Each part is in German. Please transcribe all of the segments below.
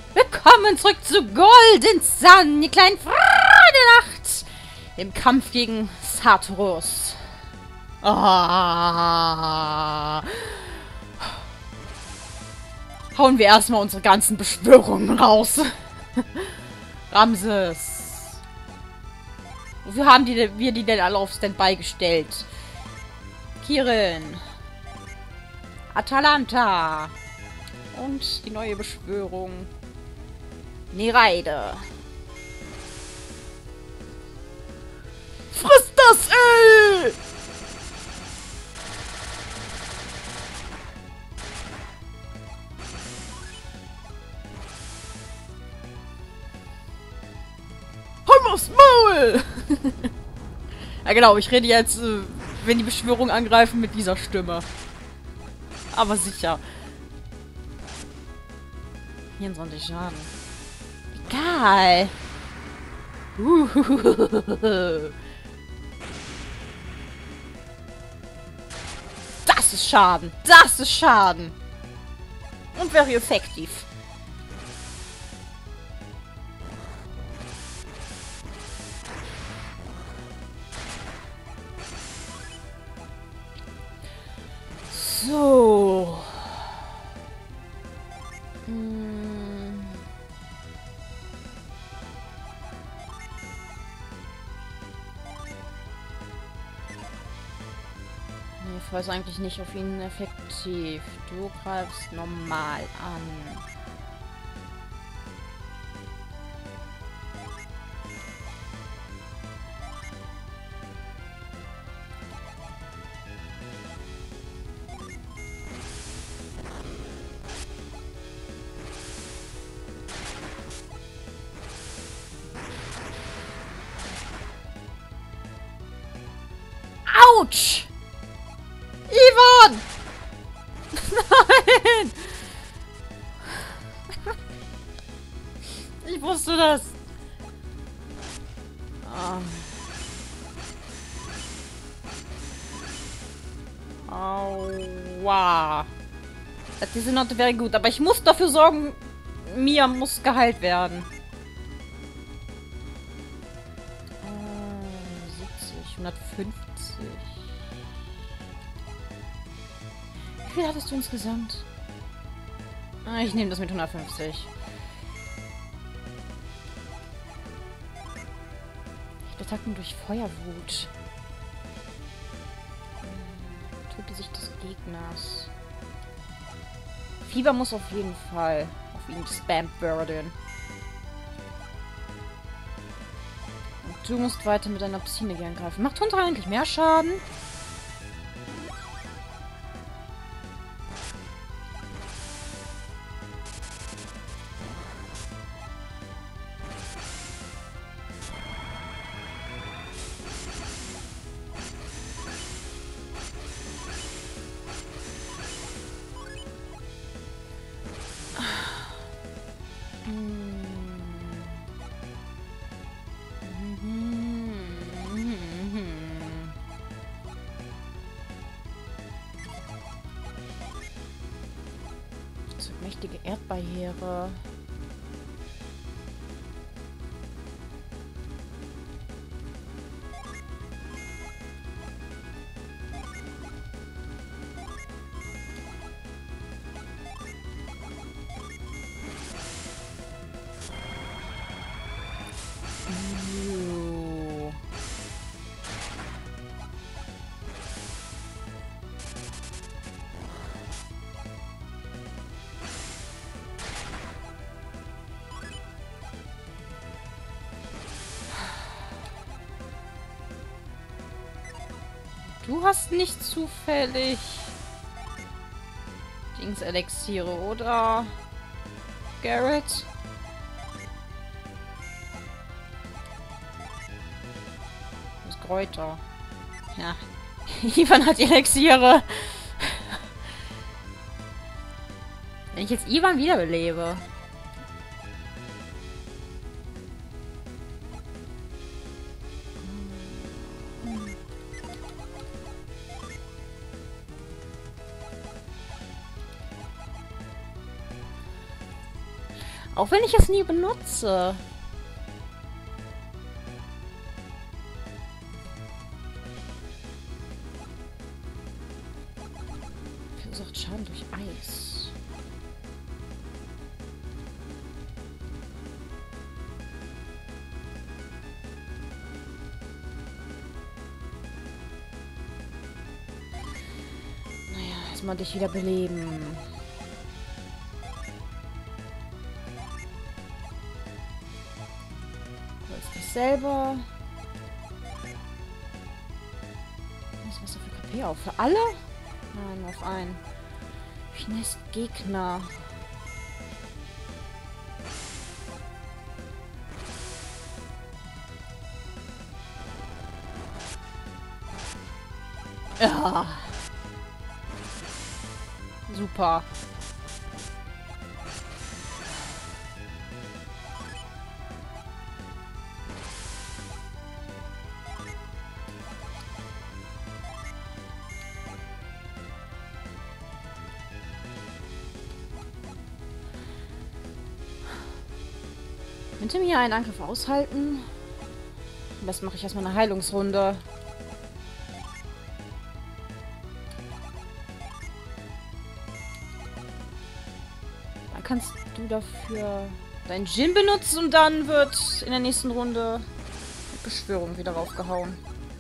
Willkommen zurück zu Golden Sun, die kleinen Freunde der Nacht. Im Kampf gegen Sartoros. Ah. Hauen wir erstmal unsere ganzen Beschwörungen raus. Ramses. Wofür haben wir die denn alle auf Standby gestellt? Kirin. Atalanta. Und die neue Beschwörung. Nereide. Friss das, ey! Hau aufs Maul! Ja genau, ich rede jetzt, wenn die Beschwörung angreifen, mit dieser Stimme. Aber sicher. 24 Schaden. Egal. Das ist Schaden. Das ist Schaden. Und very effektiv. So. Ich weiß eigentlich nicht auf ihn effektiv. Du greifst normal an. Autsch! Ivan! Nein! Ich wusste das. Aua. Die sind not very gut, aber ich muss dafür sorgen, Mia muss geheilt werden. 70, 150. Wie viel hattest du insgesamt? Ich nehme das mit 150. Attacken durch Feuerwut. Tötgesicht des Gegners. Fieber muss auf jeden Fall auf ihn gespammt werden. Und du musst weiter mit deiner Psyne angreifen. Macht Hunter eigentlich mehr Schaden? Mächtige Erdbarriere. Du hast nicht zufällig Dings-Elixiere, oder? Garrett? Das ist Kräuter. Ja. Ivan hat Elixiere. Wenn ich jetzt Ivan wiederbelebe. Auch wenn ich es nie benutze. 8 Schaden durch Eis. Naja, erstmal dich wieder beleben. Du holst dich selber. Was hast du für KP auf? Für alle? Nein, nur auf einen. Finesse Gegner. Ja. Super. Könnte mir einen Angriff aushalten? Am besten mache ich erstmal eine Heilungsrunde. Dann kannst du dafür deinen Djinn benutzen und dann wird in der nächsten Runde die Beschwörung wieder raufgehauen.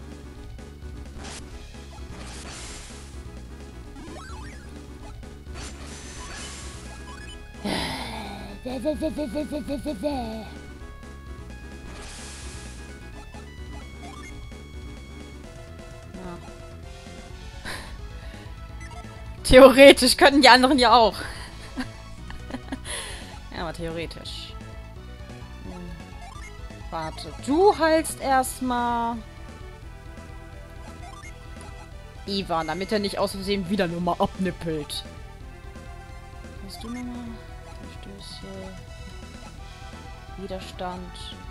Ja. Theoretisch könnten die anderen ja auch. Ja, aber theoretisch. Warte, du heilst erstmal Ivan, damit er nicht aus Versehen wieder nur mal abnippelt. Hast du nochmal? Verstöße. Widerstand.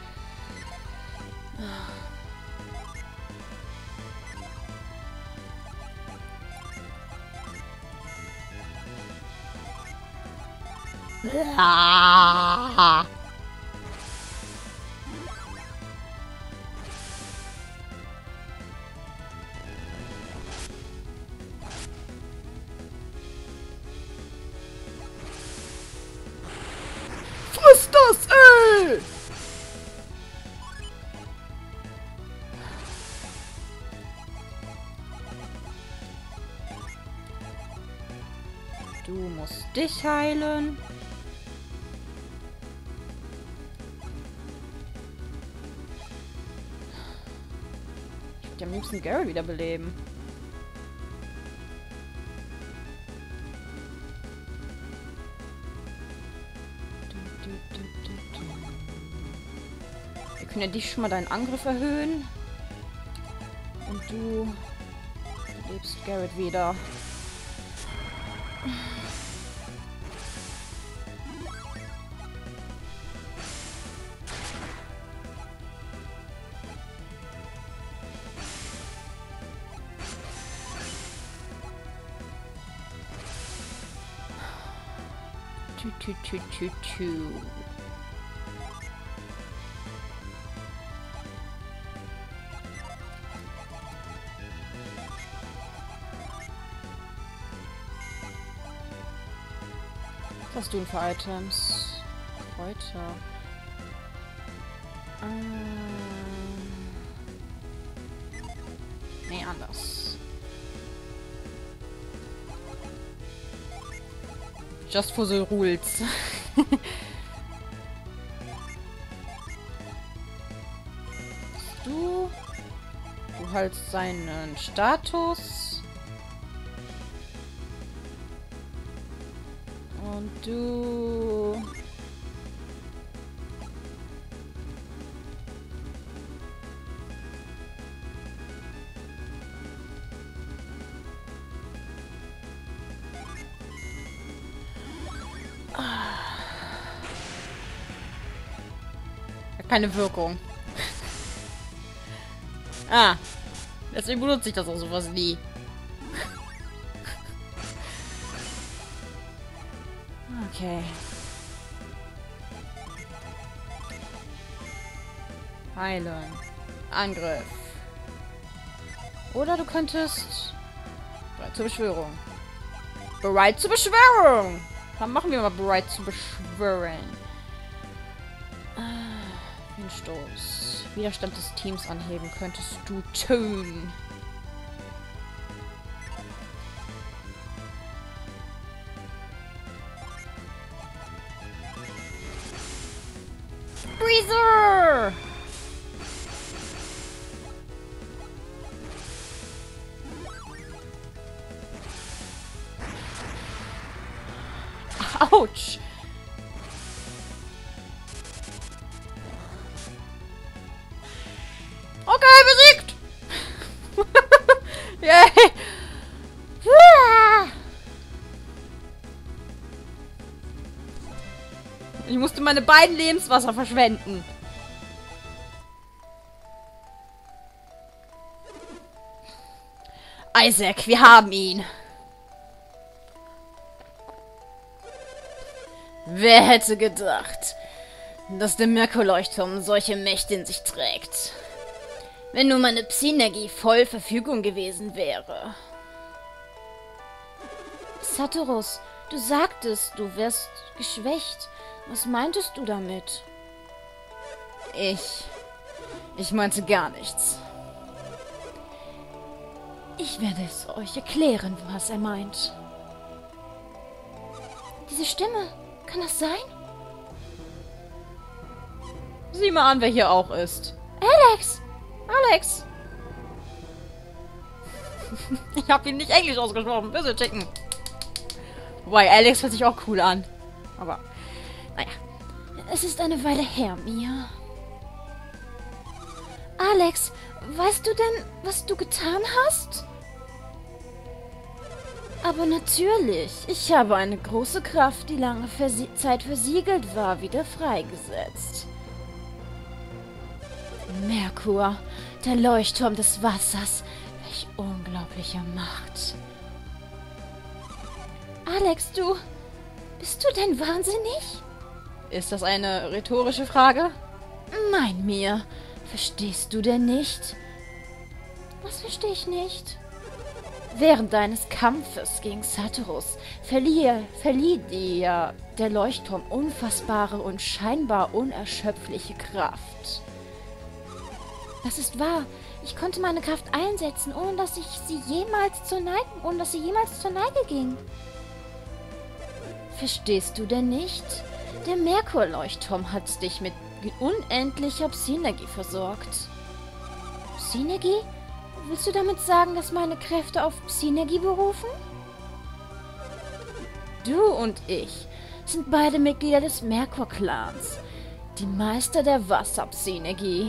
Ah. Friss das, ey! Du musst dich heilen. Ich würde am liebsten Gary wiederbeleben. Wir können ja dich schon mal deinen Angriff erhöhen. Und du lebst Garrett wieder. Tü. Was hast du denn für Items? Kräuter. Nee, anders. Just for the rules. Du hältst seinen Status. Und du... Keine Wirkung. Ah. Deswegen benutze ich das auch sowas nie. Okay. Heilen. Angriff. Oder du könntest... Bereit zur Beschwörung. Bereit zur Beschwörung! Dann machen wir mal bereit zu beschwören. Windstoß. Widerstand des Teams anheben könntest du tun. Breezer! Autsch! Okay, besiegt! Yay! Ich musste meine beiden Lebenswasser verschwenden. Isaac, wir haben ihn. Wer hätte gedacht, dass der Merkur-Leuchtturm solche Mächte in sich trägt? Wenn nur meine Psy-Energie voll Verfügung gewesen wäre. Saturos, du sagtest, du wärst geschwächt. Was meintest du damit? Ich meinte gar nichts. Ich werde es euch erklären, was er meint. Diese Stimme, kann das sein? Sieh mal an, wer hier auch ist. Alex! Alex! Ich hab ihn nicht Englisch ausgesprochen. Bitte checken. Wobei, Alex hört sich auch cool an. Aber, naja. Es ist eine Weile her, Mia. Alex, weißt du denn, was du getan hast? Aber natürlich. Ich habe eine große Kraft, die lange Zeit versiegelt war, wieder freigesetzt. Merkur, der Leuchtturm des Wassers. Welch unglaubliche Macht. Alex, bist du denn wahnsinnig? Ist das eine rhetorische Frage? Nein, Mia. Verstehst du denn nicht? Was verstehe ich nicht? Während deines Kampfes gegen Saturos verlieh dir der Leuchtturm unfassbare und scheinbar unerschöpfliche Kraft. Das ist wahr. Ich konnte meine Kraft einsetzen, ohne dass sie jemals zur Neige ging. Verstehst du denn nicht? Der Merkur-Leuchtturm hat dich mit unendlicher Psy-Energie versorgt. Psy-Energie? Willst du damit sagen, dass meine Kräfte auf Psy-Energie berufen? Du und ich sind beide Mitglieder des Merkur-Clans. Die Meister der Wasser-Psy-Energie.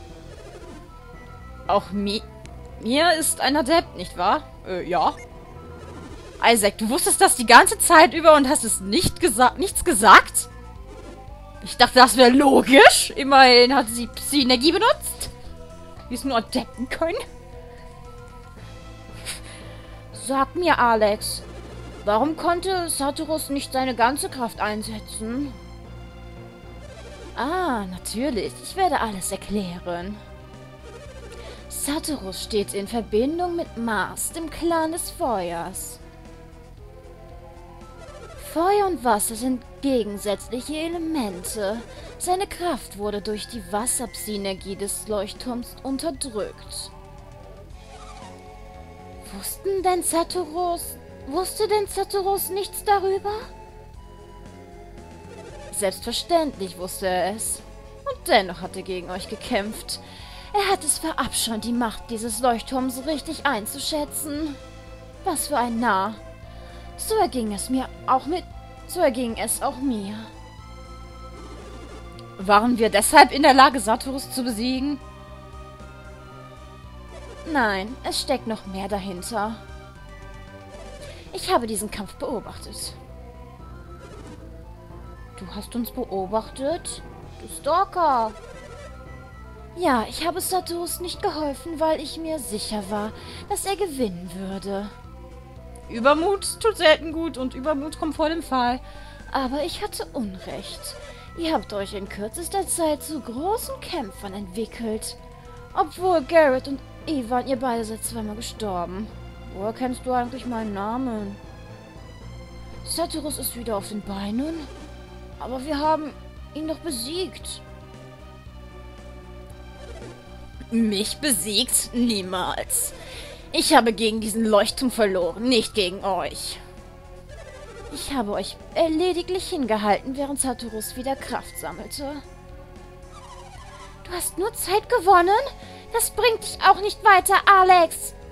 Auch Mia ist ein Adept, nicht wahr? Ja. Isaac, du wusstest das die ganze Zeit über und hast es nichts gesagt? Ich dachte, das wäre logisch. Immerhin hat sie Psy-Energie benutzt. Die es nur Adepten können. Sag mir, Alex, warum konnte Saturos nicht seine ganze Kraft einsetzen? Ah, natürlich. Ich werde alles erklären. Saturos steht in Verbindung mit Mars, dem Clan des Feuers. Feuer und Wasser sind gegensätzliche Elemente. Seine Kraft wurde durch die Wasser-Psy-Energie des Leuchtturms unterdrückt. Wusste denn Saturos nichts darüber? Selbstverständlich wusste er es. Und dennoch hat er gegen euch gekämpft. Er hat es verabscheut, die Macht dieses Leuchtturms richtig einzuschätzen. Was für ein Narr. So erging es auch mir. Waren wir deshalb in der Lage, Saturos zu besiegen? Nein, es steckt noch mehr dahinter. Ich habe diesen Kampf beobachtet. Du hast uns beobachtet? Du Stalker! Ja, ich habe Saturos nicht geholfen, weil ich mir sicher war, dass er gewinnen würde. Übermut tut selten gut und Übermut kommt vor dem Fall. Aber ich hatte Unrecht. Ihr habt euch in kürzester Zeit zu großen Kämpfern entwickelt. Obwohl Garrett und Ivan, ihr beide seid zweimal gestorben. Woher kennst du eigentlich meinen Namen? Satyrus ist wieder auf den Beinen? Aber wir haben ihn doch besiegt. Mich besiegt? Niemals. Ich habe gegen diesen Leuchtturm verloren, nicht gegen euch. Ich habe euch lediglich hingehalten, während Satyrus wieder Kraft sammelte. Du hast nur Zeit gewonnen? Das bringt dich auch nicht weiter, Alex.